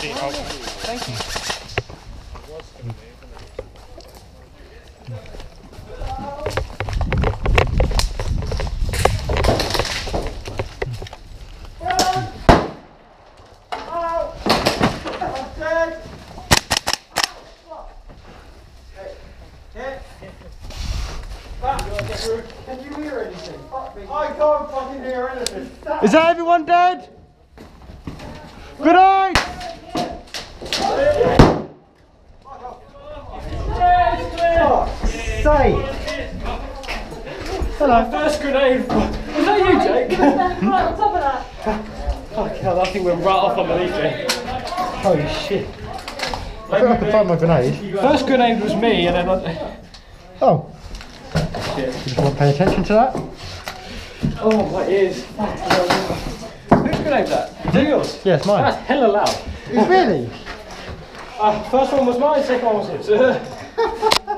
Thank you. Can you hear anything? I can't fucking hear anything. Is that everyone dead? Good night! Say! Hello. First grenade. Was that you, Jake? Right on top of that. Fuck hell, that thing went right off underneath it. Holy shit. I think I can find my grenade. First grenade was me, and then Oh. You just want to pay attention to that? oh, my ears. Whose grenade was that? Is that yours? Yes, mine. That's hella loud. Really? First one was mine, second one was his.